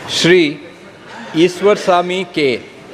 श्री ईश्वर स्वामी के।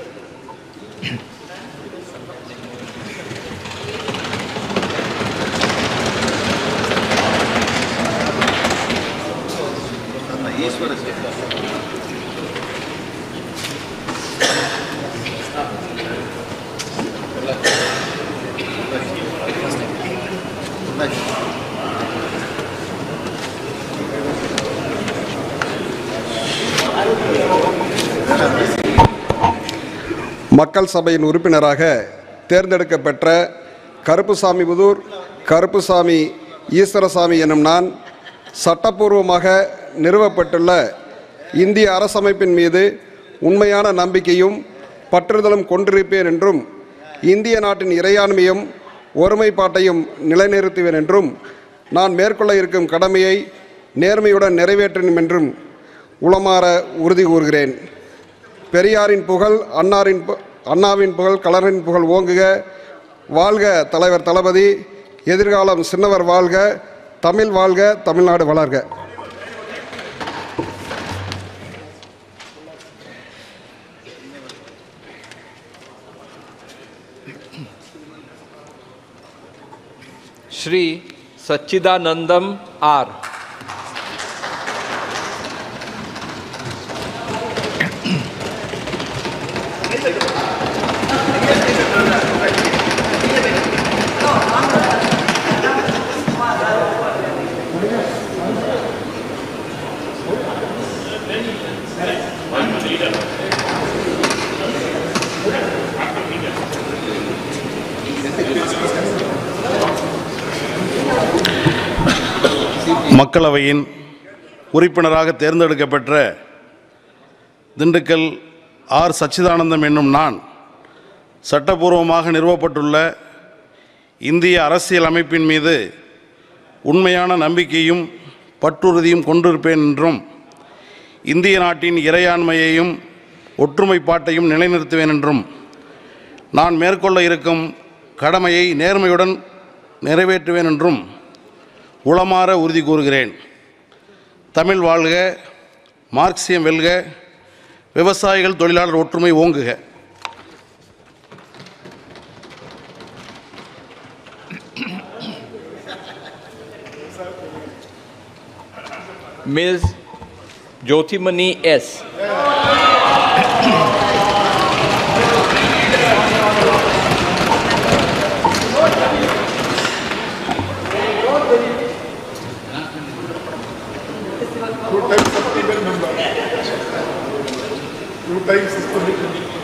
மக்கள் சபையின் உறுப்பினராக தேர்ந்தெடுக்கப்பெற்ற கருப்புசாமிபுதூர் கருப்புசாமி ஈஸ்வரசாமி எனும் நான் சட்டப்பூர்வமாக நிறுவப்பட்டுள்ள இந்திய அரசமைப்பின் மீது உண்மையான நம்பிக்கையும் பற்றுதலும் கொண்டிருப்பேன் என்றும் இந்திய நாட்டின் இறையாண்மையும் ஒருமைப்பாட்டையும் நிலைநிறுத்துவேன் என்றும் நான் மேற்கொள்ள இருக்கும் கடமையை நேர்மையுடன் நிறைவேற்றும் என்றும் உளமாற உறுதி கூறுகிறேன். பெரியாரின் புகழ், அண்ணாவின் புகழ், கலைஞரின் புகழ் ஓங்குக. வாழ்க தலைவர் தளபதி. எதிர்காலம் சின்னவர் வாழ்க. தமிழ் வாழ்க. தமிழ்நாடு வளர்க. श्री सच्चिदानंदम आर। மக்களவையின் உறுப்பினராக தேர்ந்தெடுக்கப்பெற்ற திண்டுக்கல் ஆர். சச்சிதானந்தம் என்னும் நான் சட்டபூர்வமாக நிறுவப்பட்டுள்ள இந்திய அரசியல் அமைப்பின் மீது உண்மையான நம்பிக்கையும் பற்றுறுதியும் கொண்டிருப்பேன் என்றும் இந்திய நாட்டின் இறையாண்மையையும் ஒற்றுமைப்பாட்டையும் நிலைநிறுத்துவேன் என்றும் நான் மேற்கொள்ள இருக்கும் கடமையை நேர்மையுடன் நிறைவேற்றுவேன் என்றும் உளமாற உறுதி கூறுகிறேன். தமிழ் வாழ்க. மார்க்சியம் வெல்க. விவசாயிகள் தொழிலாளர் ஒற்றுமை ஓங்குக. Miss Jothimani S. Two times the member. 2 times the